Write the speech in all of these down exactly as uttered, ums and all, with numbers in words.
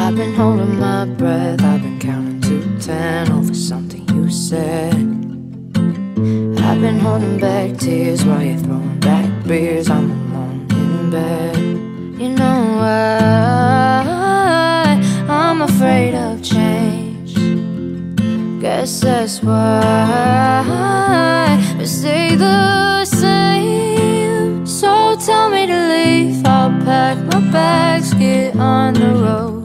I've been holding my breath, I've been counting to ten over something you said. I've been holding back tears while you're throwing back beers. I'm alone in bed. You know why I'm afraid of change. Guess that's why we stay the same. So tell me to leave, I'll pack my bags, get on the road.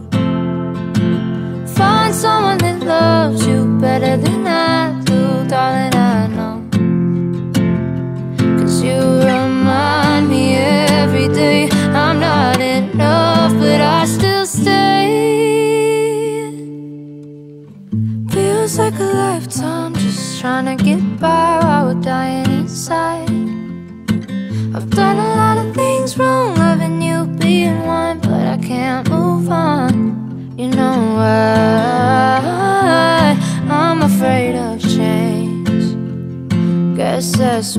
Find someone that loves you better than I do, darling, I know. Cause you remind me every day I'm not enough, but I still stay. Feels like a lifetime just trying to get by while we're dying inside. I've done a lot of things wrong, loving you being one, but I can't move on. You know why I'm afraid of change. Guess that's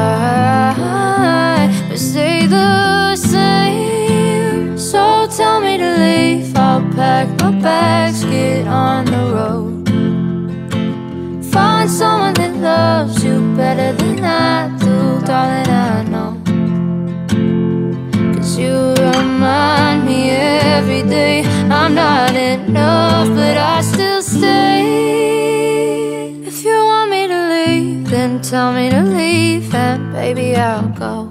why we stay the same. So tell me to leave, I'll pack my bags, get on the road. Find someone that loves you better than I do, darling, I know. Cause you remind me every day I'm not enough, but I still stay. If you want me to leave, then tell me to leave, and baby, I'll go.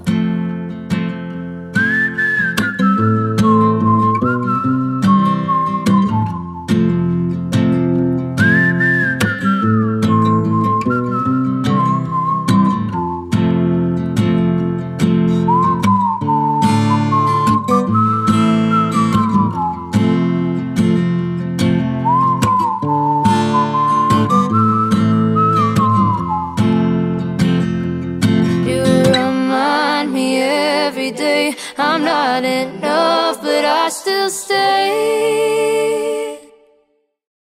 Every day I'm not enough, but I still stay.